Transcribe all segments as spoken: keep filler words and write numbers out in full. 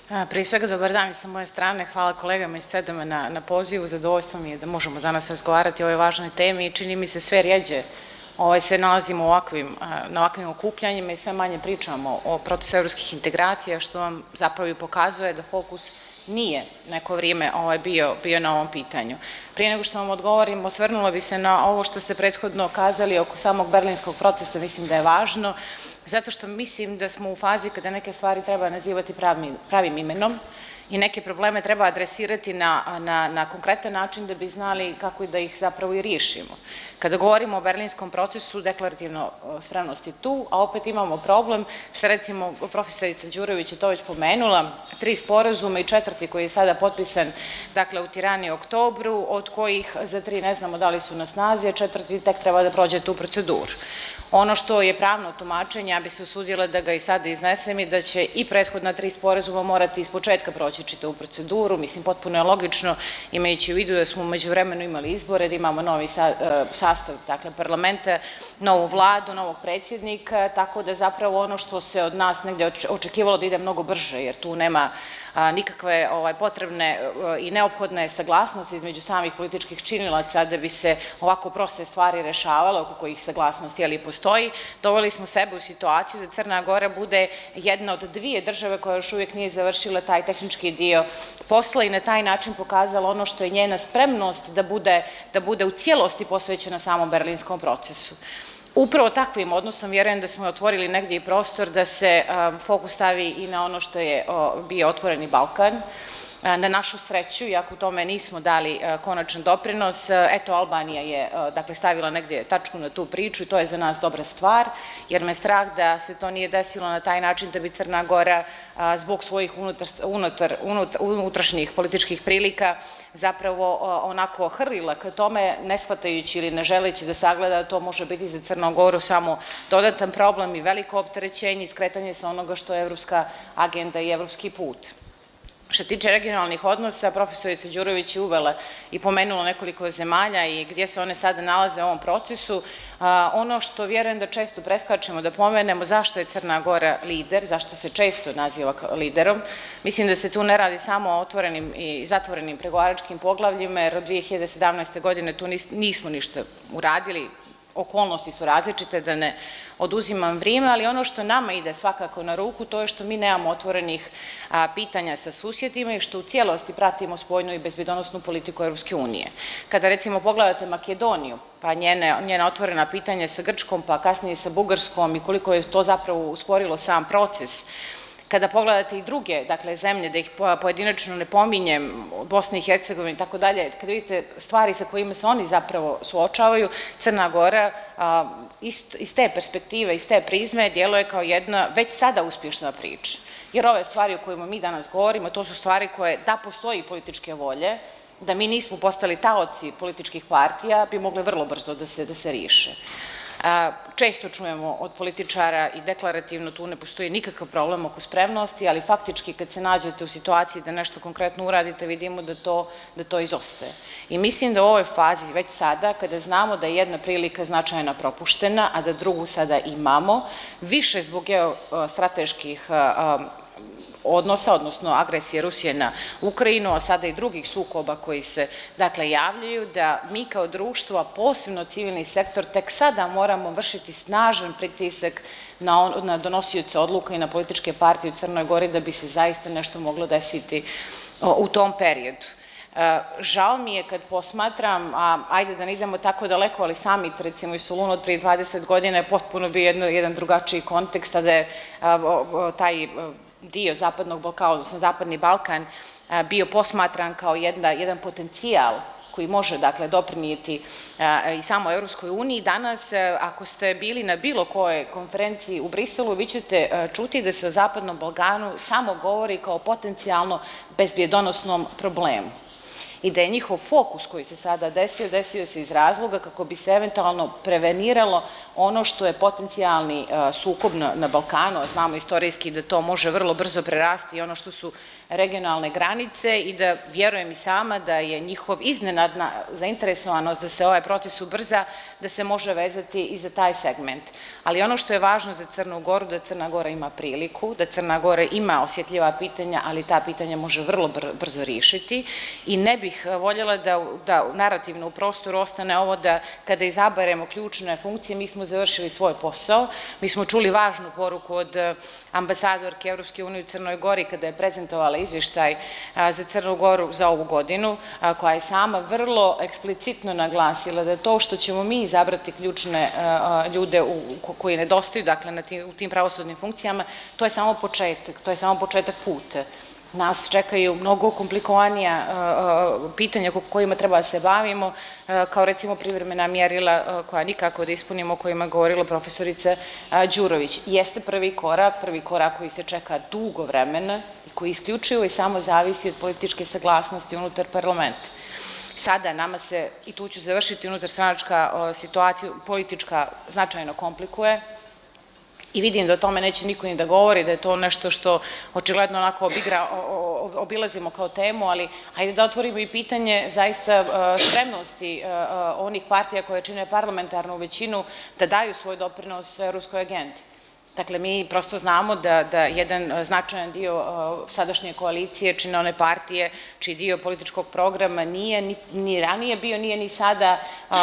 Prije svega, dobar dan i sa moje strane. Hvala kolegama iz C E D A M-a na, na pozivu. Zadovoljstvo mi je da možemo danas razgovarati o ovoj važnoj temi i čini mi se sve rjeđe ovaj, se nalazimo u ovakvim, na ovakvim okupljanjima i sve manje pričamo o procesu evropskih integracija, što vam zapravo i pokazuje da fokus nije neko vrijeme ovaj, bio, bio na ovom pitanju. Prije nego što vam odgovorim, osvrnula bi se na ovo što ste prethodno kazali oko samog berlinskog procesa, mislim da je važno, zato što mislim da smo u fazi kada neke stvari treba nazivati pravim, pravim imenom i neke probleme treba adresirati na, na, na konkretan način da bi znali kako i da ih zapravo i riješimo. Kada govorimo o berlinskom procesu, deklarativno spremnost je tu, a opet imamo problem sa, recimo, profesorica Đurović je to već pomenula, tri sporazuma i četvrti koji je sada potpisan, dakle, u Tirani u oktobru, od kojih za tri ne znamo da li su na snazi, a četvrti tek treba da prođe tu proceduru. Ono što je pravno tumačenje, ja bi se usudila da ga i sada iznesem i da će i prethodna tri sporazuma morati iz početka proći čitavu proceduru. Mislim, potpuno je logično, imajući u vidu da smo umeđu vremenu imali izbore, da imamo novi sastav, dakle, parlamenta, novu vladu, novog predsjednika, tako da zapravo ono što se od nas negde očekivalo da ide mnogo brže, jer tu nema nikakve ovaj, potrebne i neophodne saglasnosti između samih političkih činilaca da bi se ovako proste stvari rešavale, oko kojih saglasnosti ali postoji, doveli smo sebe u situaciju da Crna Gora bude jedna od dvije države koja još uvijek nije završila taj tehnički dio posla i na taj način pokazala ono što je njena spremnost da bude, da bude u cijelosti posvećena samom berlinskom procesu. Upravo takvim odnosom vjerujem da smo otvorili negdje i prostor da se fokus stavi i na ono što je bio otvoreni Balkan. Na našu sreću, iako u tome nismo dali konačan doprinos, eto Albanija je dakle, stavila negdje tačku na tu priču i to je za nas dobra stvar, jer me strah da se to nije desilo na taj način da bi Crna Gora zbog svojih unutar, unutar, unutar, unutrašnjih političkih prilika zapravo onako hrlila ka tome, ne shvatajući ili ne želeći da sagleda da to može biti za Crnu Goru samo dodatan problem i veliko opterećenje i skretanje sa onoga što je evropska agenda i evropski put. Što tiče regionalnih odnosa, profesorica Đurović je uvela i pomenula nekoliko zemalja i gdje se one sada nalaze u ovom procesu. Ono što vjerujem da često preskačemo da pomenemo zašto je Crna Gora lider, zašto se često naziva liderom. Mislim da se tu ne radi samo o otvorenim i zatvorenim pregovaračkim poglavljima, jer od dvije hiljade sedamnaeste. godine tu nismo ništa uradili, okolnosti su različite, da ne oduzimam vrijeme, ali ono što nama ide svakako na ruku, to je što mi nemamo otvorenih pitanja sa susjedima i što u cijelosti pratimo spoljnu i bezbjednosnu politiku Europske unije. Kada recimo pogledate Makedoniju, pa njene, njena otvorena pitanja sa Grčkom, pa kasnije sa Bugarskom i koliko je to zapravo usporilo sam proces, kada pogledate i druge, dakle, zemlje, da ih pojedinačno ne pominjem, Bosna i Hercegovina i tako dalje, kada vidite stvari sa kojima se oni zapravo suočavaju, Crna Gora iz te perspektive, iz te prizme, djeluje kao jedna već sada uspješna priča. Jer ove stvari o kojima mi danas govorimo, to su stvari koje, da postoji političke volje, da mi nismo postali taoci političkih partija, bi mogle vrlo brzo da se, da se riješe. Često čujemo od političara i deklarativno tu ne postoji nikakav problem oko spremnosti, ali faktički kad se nađete u situaciji da nešto konkretno uradite, vidimo da to, da to izostaje. I mislim da u ovoj fazi već sada, kada znamo da je jedna prilika značajna propuštena, a da drugu sada imamo, više zbog geostrateških odnosa, odnosno agresije Rusije na Ukrajinu, a sada i drugih sukoba koji se, dakle, javljaju, da mi kao društvo, a posebno civilni sektor, tek sada moramo vršiti snažan pritisak na, na donosioce odluka i na političke partije u Crnoj Gori da bi se zaista nešto moglo desiti u tom periodu. Žao mi je kad posmatram, a ajde da ne idemo tako daleko, ali summit, recimo i Solun od prije dvadeset godina je potpuno bio jedno, jedan drugačiji kontekst, da je taj dio Zapadnog Balkana, odnosno Zapadni Balkan, bio posmatran kao jedna, jedan potencijal koji može, dakle, doprinijeti i samo Evropskoj uniji. Danas, ako ste bili na bilo kojoj konferenciji u Briselu, vi ćete čuti da se o Zapadnom Balkanu samo govori kao potencijalno bezbjedonosnom problemu. i da je njihov fokus koji se sada desio, desio se iz razloga kako bi se eventualno preveniralo ono što je potencijalni sukob na Balkanu, a znamo istorijski da to može vrlo brzo prerasti i ono što su regionalne granice i da vjerujem i sama da je njihov iznenadna zainteresovanost da se ovaj proces ubrza, da se može vezati i za taj segment. Ali ono što je važno za Crnu Goru, da Crna Gora ima priliku, da Crna Gora ima osjetljiva pitanja, ali ta pitanja može vrlo brzo riješiti i ne bih voljela da narativno u prostoru ostane ovo da kada izaberemo ključne funkcije mi smo završili svoj posao. Mi smo čuli važnu poruku od ambasadorke Evropske unije u Crnoj Gori kada je prezentovala izvještaj za Crnu Goru za ovu godinu, koja je sama vrlo eksplicitno naglasila da to što ćemo mi izabrati ključne ljude koji nedostaju, dakle u tim pravosudnim funkcijama, to je samo početak, to je samo početak puta. Nas čekaju mnogo komplikovanija pitanja kojima treba da se bavimo, kao recimo privremena mjerila koja nikako da ispunimo, o kojima je govorila profesorica Đurović. Jeste prvi korak, prvi korak koji se čeka dugo vremena i koji isključivo i samo zavisi od političke saglasnosti unutar parlamenta. Sada nama se, i tu ću završiti, unutar stranačka situacija politička značajno komplikuje, i vidim da o tome neće niko ni da govori, da je to nešto što očigledno onako obilazimo kao temu, ali hajde da otvorimo i pitanje zaista spremnosti onih partija koje čine parlamentarnu većinu da daju svoj doprinos evropskoj agendi. Dakle, mi prosto znamo da jedan značajan dio sadašnje koalicije čine one partije čiji dio političkog programa nije ni ranije bio, nije ni sada,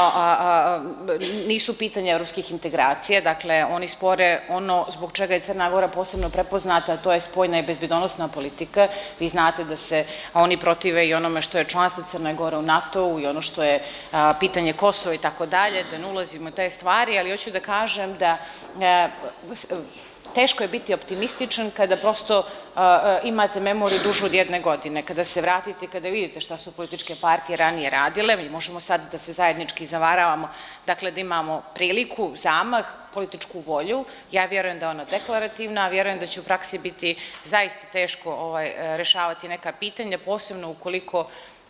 nisu pitanja evropskih integracija. Dakle, oni spore ono zbog čega je Crna Gora posebno prepoznata, a to je spoljna i bezbednosna politika. Vi znate da se oni protive i onome što je članstvo Crne Gore u NATO-u i ono što je pitanje Kosova i tako dalje, da ne ulazimo u te stvari, ali hoću da kažem da teško je biti optimističan kada prosto imate memoriju dužu od jedne godine, kada se vratite, kada vidite šta su političke partije ranije radile. Mi možemo sad da se zajednički zavaravamo, dakle da imamo priliku, zamah, političku volju. Ja vjerujem da je ona deklarativna, a vjerujem da će u praksi biti zaista teško rešavati neka pitanja, posebno ukoliko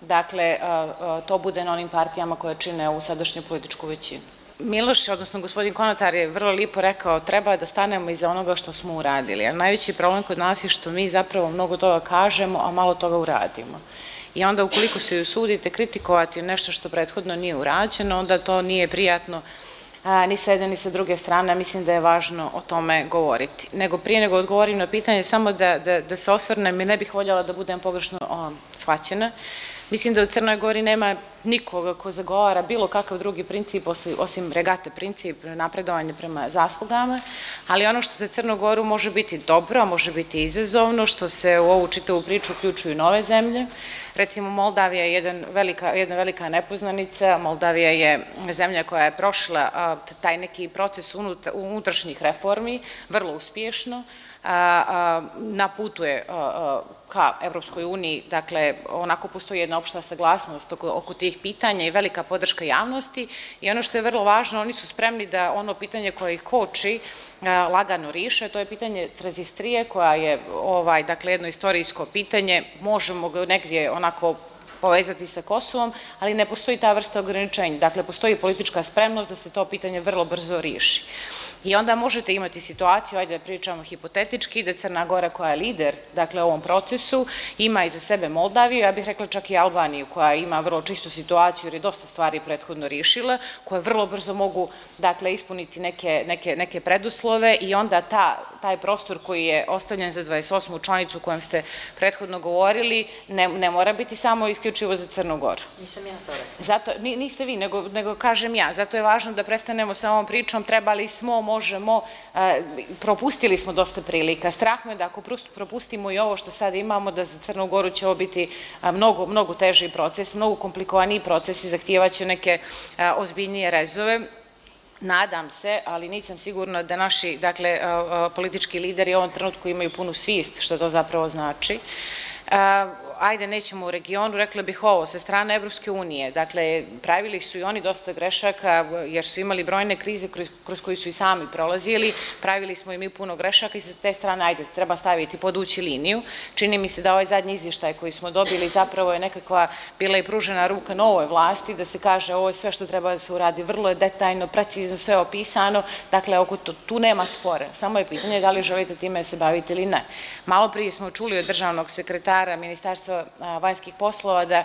to bude na onim partijama koje čine ovu sadašnju političku većinu. Miloš, odnosno gospodin Konatar je vrlo lipo rekao, treba da stanemo iza onoga što smo uradili, jer najveći problem kod nas je što mi zapravo mnogo toga kažemo, a malo toga uradimo. I onda ukoliko se usudite kritikovati nešto što prethodno nije urađeno, onda to nije prijatno ni sa jedne ni sa druge strane, mislim da je važno o tome govoriti. Nego prije nego odgovorim na pitanje, samo da se osvrnem i ne bih voljela da budem pogrešno shvaćena. Mislim da u Crnoj Gori nema nikoga ko zagovara bilo kakav drugi princip osim regate princip, napredovanje prema zaslugama, ali ono što za Crnu Goru može biti dobro, može biti izazovno, što se u ovu čitavu priču uključuju nove zemlje. Recimo, Moldavija je jedna velika nepoznanica. Moldavija je zemlja koja je prošla taj neki proces unutrašnjih reformi, vrlo uspješno. Na putu je ka Evropskoj uniji, dakle, onako postoji jedna opšta saglasnost oko tih pitanja i velika podrška javnosti i ono što je vrlo važno, oni su spremni da ono pitanje koje ih koči lagano riše, to je pitanje Tranzistrije koja je, dakle, jedno istorijsko pitanje, možemo ga negdje onako povezati sa Kosovom, ali ne postoji ta vrsta ograničenja, dakle, postoji politička spremnost da se to pitanje vrlo brzo riši. I onda možete imati situaciju, ajde da pričamo hipotetički, da Crna Gora koja je lider, dakle, u ovom procesu, ima iza sebe Moldaviju, ja bih rekla čak i Albaniju, koja ima vrlo čistu situaciju jer je dosta stvari prethodno riješila, koje vrlo brzo mogu, dakle, ispuniti neke preduslove i onda taj prostor koji je ostavljen za dvadeset osmu članicu o kojem ste prethodno govorili, ne mora biti samo isključivo za Crnu Goru. Nisam ja to rekla. Niste vi, nego kažem ja. Zato je važno da prestanemo sa ovom pričom, trebali smo, možemo, propustili smo dosta prilika. Strah me da ako propustimo i ovo što sad imamo, da za Crnu Goru će ovo biti mnogo, mnogo teži proces, mnogo komplikovaniji proces i zahtijevaće neke ozbiljnije rezove. Nadam se, ali nisam sigurna da naši, dakle, politički lideri u ovom trenutku imaju punu svijest što to zapravo znači. ajde nećemo u regionu, rekla bih ovo, sa strane Evropske unije, dakle, pravili su i oni dosta grešaka, jer su imali brojne krize kroz koje su i sami prolazili, pravili smo i mi puno grešaka i sa te strane, ajde, treba staviti podući liniju. Čini mi se da ovaj zadnji izvještaj koji smo dobili zapravo je nekakva bila i pružena ruka novoj vlasti, da se kaže ovo je sve što treba da se uradi, vrlo je detaljno, precizno sve opisano, dakle, oko tu nema spora, samo je pitanje da li želite time se baviti ili ne. Malo prije smo čuli od državnog sekretara Ministarstva vanjskih poslova da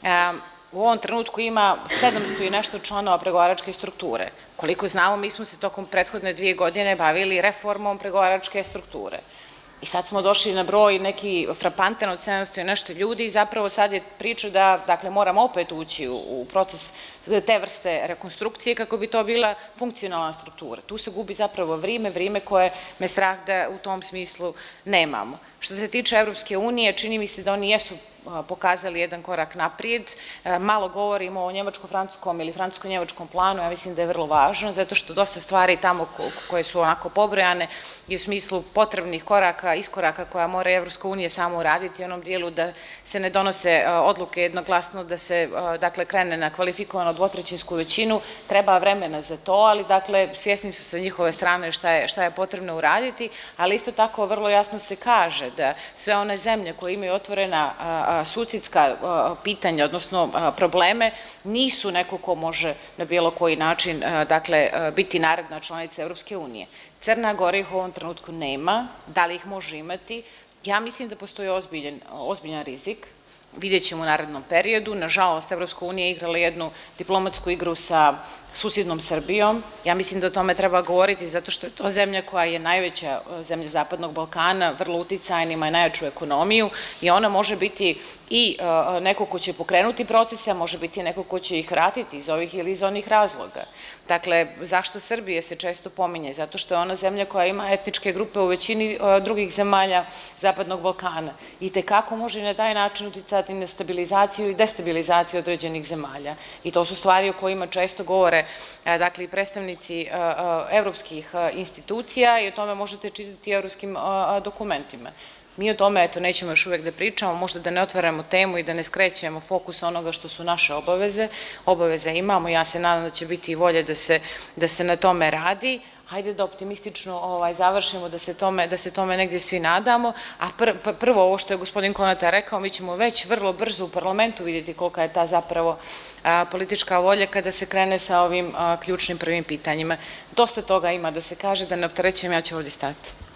u ovom trenutku ima sedamsto i nešto članova pregovaračke strukture. Koliko znamo, mi smo se tokom prethodne dvije godine bavili reformom pregovaračke strukture. I sad smo došli na broj neki frapantan od sedamsto i nešto ljudi i zapravo sad je priča da, dakle, moramo opet ući u proces te vrste rekonstrukcije kako bi to bila funkcionalna struktura. Tu se gubi zapravo vrime, vrime koje me strah da u tom smislu nemamo. Što se tiče Evropske unije, čini mi se da oni jesu pokazali jedan korak naprijed. Malo govorimo o njemačko-francuskom ili francusko-njemačkom planu, ja mislim da je vrlo važno, zato što dosta stvari tamo koje su onako pobrojane i u smislu potrebnih koraka, iskoraka koja mora Evropska unija samo uraditi u onom dijelu da se ne donose odluke jednoglasno, da se, dakle, krene na kvalifikovano dvotrećinsku većinu, treba vremena za to, ali, dakle, svjesni su sa njihove strane šta je potrebno uraditi, ali isto tako vrlo jasno se kaže da sve one zemlje koje imaju otvorena susedska pitanja, odnosno probleme, nisu neko ko može na bilo koji način, dakle, biti naredna članica Evropske unije. Crna Gora ih u ovom trenutku nema, da li ih može imati? Ja mislim da postoji ozbiljan rizik, vidjet ćemo u narednom periodu. Nažalost, Evropska unija je igrala jednu diplomatsku igru sa susednom Srbijom. Ja mislim da o tome treba govoriti zato što je to zemlja koja je najveća zemlja Zapadnog Balkana, vrlo uticajna, ima najjaču ekonomiju i ona može biti i neko ko će pokrenuti procese, a može biti neko ko će ih vratiti iz ovih ili iz onih razloga. Dakle, zašto Srbije se često pominje? Zato što je ona zemlja koja ima etničke grupe u većini drugih zemalja Zapadnog Balkana i tekako može na taj način uticati na stabilizaciju i destabilizaciju određenih zemalja. I to su stvari o kojima često govore, dakle, i predstavnici evropskih institucija i o tome možete čitati u evropskim dokumentima. Mi o tome, eto, nećemo još uvek da pričamo, možda da ne otvaramo temu i da ne skrećemo fokus onoga što su naše obaveze. Obaveze imamo, ja se nadam da će biti i volje da se na tome radi. Hajde da optimistično završimo, da se tome negdje svi nadamo, a prvo ovo što je gospodin Konata rekao, mi ćemo već vrlo brzo u parlamentu vidjeti kolika je ta zapravo politička volja kada se krene sa ovim ključnim prvim pitanjima. Dosta toga ima da se kaže, da ne opterećujem, ja ću ovdje stati.